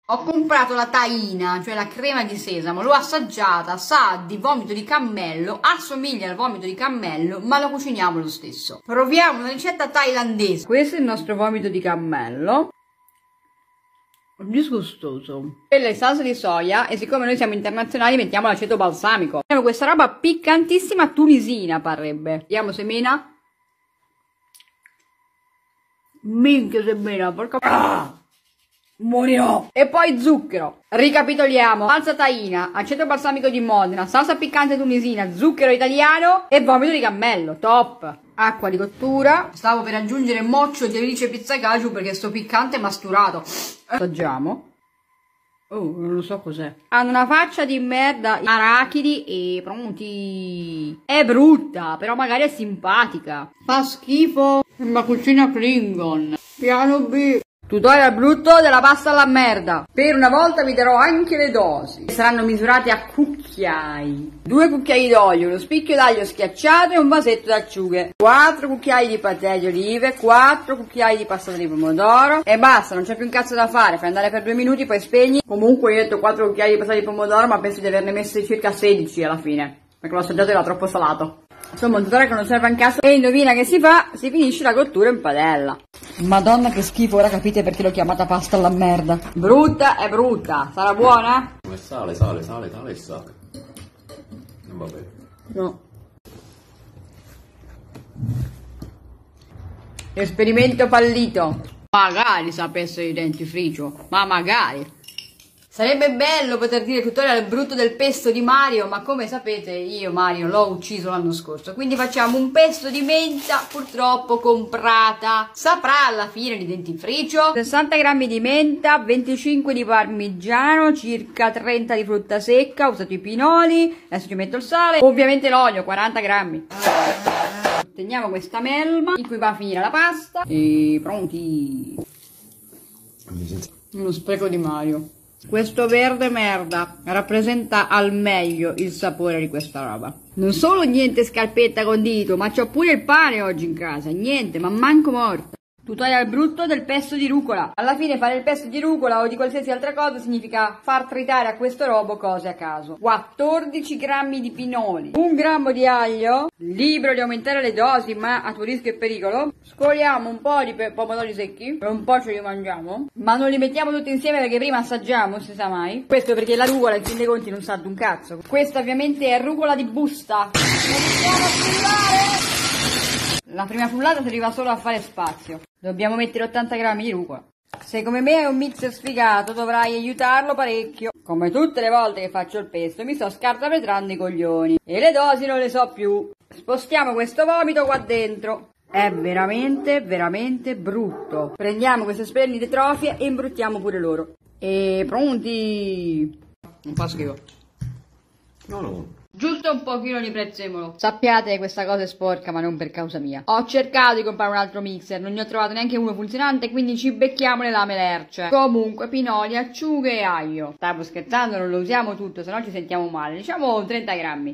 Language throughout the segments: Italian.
Ho comprato la tahina, cioè la crema di sesamo, l'ho assaggiata, sa di vomito di cammello, assomiglia al vomito di cammello, ma lo cuciniamo lo stesso. Proviamo una ricetta thailandese. Questo è il nostro vomito di cammello. Disgustoso. Quella è salsa di soia e siccome noi siamo internazionali mettiamo l'aceto balsamico. Abbiamo questa roba piccantissima tunisina parrebbe. Vediamo se mena. Minchia se mena, porca... Morirò. E poi zucchero. Ricapitoliamo: salsa tahina, aceto balsamico di Modena, salsa piccante tunisina, zucchero italiano e vomito di cammello. Top. Acqua di cottura. Stavo per aggiungere mocio di alice pizza caju perché sto piccante masturato. Assaggiamo. Oh, non lo so cos'è. Hanno una faccia di merda. Arachidi e pronti. È brutta, però magari è simpatica. Fa schifo. Sembra cucina Klingon. Piano B. Tutorial brutto della pasta alla merda. Per una volta vi darò anche le dosi. Saranno misurate a cucchiai. 2 cucchiai d'olio, uno spicchio d'aglio schiacciato e un vasetto d'acciughe. 4 cucchiai di patè di olive, 4 cucchiai di passata di pomodoro. E basta, non c'è più un cazzo da fare. Fai andare per 2 minuti, poi spegni. Comunque io ho detto 4 cucchiai di passata di pomodoro, ma penso di averne messi circa 16 alla fine. Perché l'ho assaggiato e era troppo salato. Insomma, un tutorial che non serve a un caso. E indovina che si fa? Si finisce la cottura in padella. Madonna che schifo, ora capite perché l'ho chiamata pasta alla merda. Brutta è brutta, sarà buona? Come sale e sale. Non va bene. No. Esperimento fallito. Magari sapesse di dentifricio, ma magari. Sarebbe bello poter dire tutorial brutto del pesto di Mario, ma come sapete io Mario l'ho ucciso l'anno scorso, quindi facciamo un pesto di menta purtroppo comprata. Saprà alla fine di dentifricio. 60 grammi di menta, 25 di parmigiano, circa 30 di frutta secca, ho usato i pinoli, adesso ci metto il sale, ovviamente l'olio, 40 grammi. Teniamo questa melma in cui va a finire la pasta e pronti. Uno spreco di Mario. Questo verde merda rappresenta al meglio il sapore di questa roba. Non solo niente scarpetta condito, ma c'ho pure il pane oggi in casa. Niente, ma manco morta. Tutorial brutto del pesto di rucola. Alla fine fare il pesto di rucola o di qualsiasi altra cosa significa far tritare a questo robo cose a caso. 14 grammi di pinoli, 1 grammo di aglio, libero di aumentare le dosi ma a tuo rischio e pericolo. Scoliamo un po' di pomodori secchi, per un po' ce li mangiamo, ma non li mettiamo tutti insieme perché prima assaggiamo, si sa mai. Questo perché la rucola in fin dei conti non sa d'un cazzo. Questa ovviamente è rucola di busta. Iniziamo a frullare! La prima frullata serviva solo a fare spazio. Dobbiamo mettere 80 grammi di rucola. Se come me è un mixer sfigato dovrai aiutarlo parecchio. Come tutte le volte che faccio il pesto mi sto scartapetrando i coglioni. E le dosi non le so più. Spostiamo questo vomito qua dentro. È veramente, veramente brutto. Prendiamo queste splendide trofie e imbruttiamo pure loro. E pronti? Non fa schifo. No. Giusto un pochino di prezzemolo. Sappiate che questa cosa è sporca ma non per causa mia. Ho cercato di comprare un altro mixer, non ne ho trovato neanche uno funzionante, quindi ci becchiamo le lame lerce. Comunque pinoli, acciughe e aglio. Stavo scherzando, non lo usiamo tutto, se no ci sentiamo male. Diciamo 30 grammi.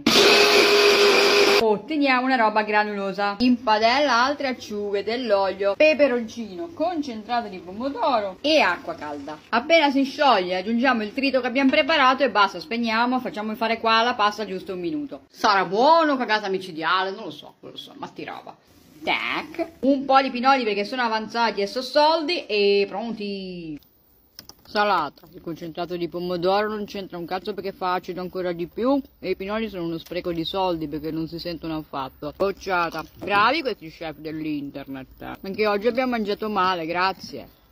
Otteniamo una roba granulosa. In padella altre acciughe, dell'olio, peperoncino, concentrato di pomodoro e acqua calda. Appena si scioglie aggiungiamo il trito che abbiamo preparato e basta, spegniamo, facciamo fare qua la pasta giusto un minuto. Sarà buono, cagata micidiale, non lo so, ma sti roba. Tac. Un po' di pinoli perché sono avanzati e sono soldi e pronti. Salata. Il concentrato di pomodoro non c'entra un cazzo perché fa acido ancora di più e i pinoli sono uno spreco di soldi perché non si sentono affatto. Bocciata. Bravi questi chef dell'internet. Anche oggi abbiamo mangiato male, grazie.